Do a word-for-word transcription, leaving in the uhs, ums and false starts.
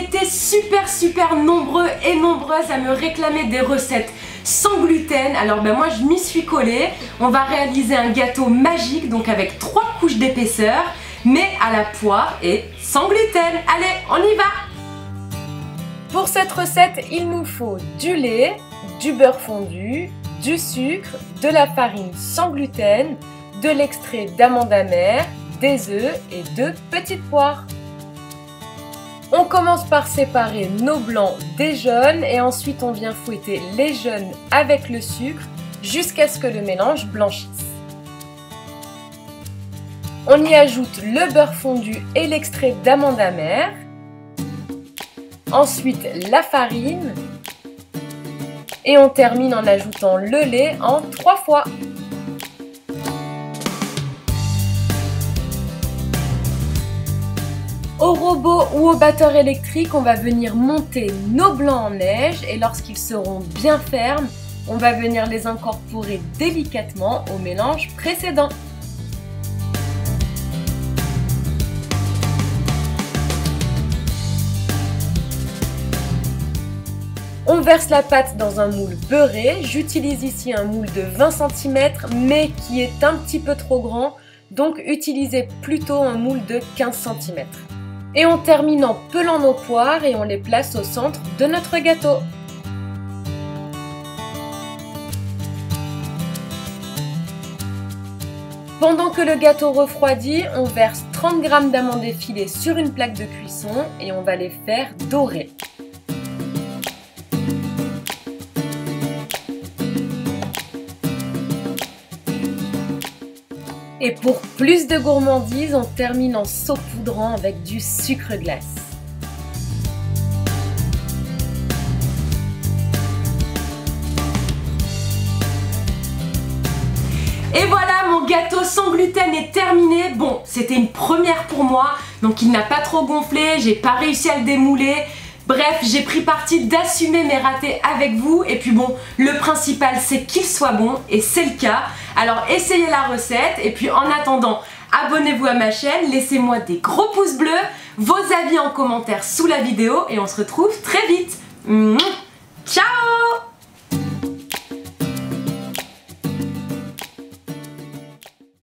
avez été super super nombreux et nombreuses à me réclamer des recettes sans gluten. Alors ben moi je m'y suis collée. On va réaliser un gâteau magique, donc avec trois couches d'épaisseur, mais à la poire et sans gluten. Allez, on y va! Pour cette recette, il nous faut du lait, du beurre fondu, du sucre, de la farine sans gluten, de l'extrait d'amande amère, des œufs et deux petites poires. On commence par séparer nos blancs des jaunes et ensuite on vient fouetter les jaunes avec le sucre jusqu'à ce que le mélange blanchisse. On y ajoute le beurre fondu et l'extrait d'amande amère. Ensuite la farine. Et on termine en ajoutant le lait en trois fois. Au robot ou au batteur électrique, on va venir monter nos blancs en neige et lorsqu'ils seront bien fermes, on va venir les incorporer délicatement au mélange précédent. On verse la pâte dans un moule beurré. J'utilise ici un moule de vingt centimètres mais qui est un petit peu trop grand, donc utilisez plutôt un moule de quinze centimètres. Et on termine en pelant nos poires et on les place au centre de notre gâteau. Pendant que le gâteau refroidit, on verse trente grammes d'amandes effilées sur une plaque de cuisson et on va les faire dorer. Et pour plus de gourmandise, on termine en saupoudrant avec du sucre glace. Et voilà, mon gâteau sans gluten est terminé. Bon, c'était une première pour moi, donc il n'a pas trop gonflé, j'ai pas réussi à le démouler. Bref, j'ai pris parti d'assumer mes ratés avec vous et puis bon, le principal c'est qu'il soit bon et c'est le cas. Alors essayez la recette et puis en attendant, abonnez-vous à ma chaîne, laissez-moi des gros pouces bleus, vos avis en commentaire sous la vidéo et on se retrouve très vite. Ciao!